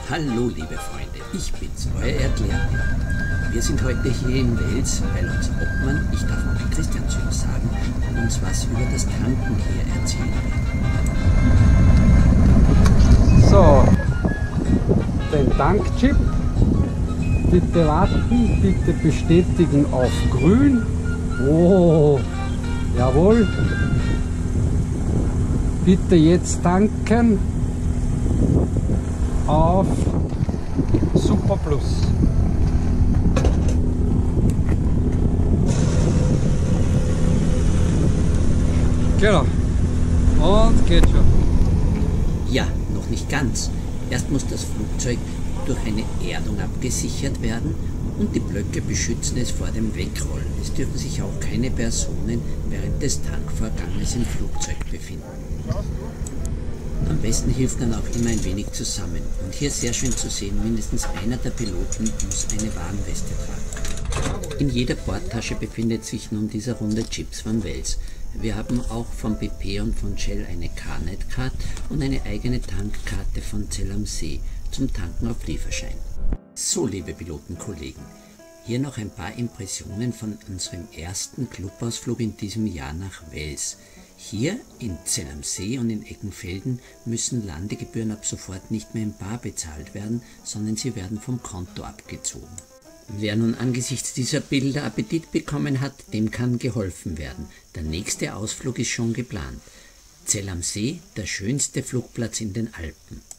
Hallo liebe Freunde, ich bin's, euer Erklärlehrer. Wir sind heute hier in Wels, weil uns Obmann, ich darf auch Christian zu ihm sagen, uns was über das Tanken hier erzählen wird. So, den Tankchip. Bitte warten, bitte bestätigen auf grün. Oh, jawohl. Bitte jetzt tanken auf Super Plus. Genau. Und geht schon. Ja, noch nicht ganz. Erst muss das Flugzeug durch eine Erdung abgesichert werden und die Blöcke beschützen es vor dem Wegrollen. Es dürfen sich auch keine Personen während des Tankvorganges im Flugzeug befinden. Am besten hilft dann auch immer ein wenig zusammen. Und hier sehr schön zu sehen, mindestens einer der Piloten muss eine Warnweste tragen. In jeder Bordtasche befindet sich nun dieser runde Chips von Wels. Wir haben auch von BP und von Shell eine Carnet-Card und eine eigene Tankkarte von Zell am See zum Tanken auf Lieferschein. So, liebe Pilotenkollegen, hier noch ein paar Impressionen von unserem ersten Clubausflug in diesem Jahr nach Wels. Hier in Zell am See und in Eckenfelden müssen Landegebühren ab sofort nicht mehr in bar bezahlt werden, sondern sie werden vom Konto abgezogen. Wer nun angesichts dieser Bilder Appetit bekommen hat, dem kann geholfen werden. Der nächste Ausflug ist schon geplant. Zell am See, der schönste Flugplatz in den Alpen.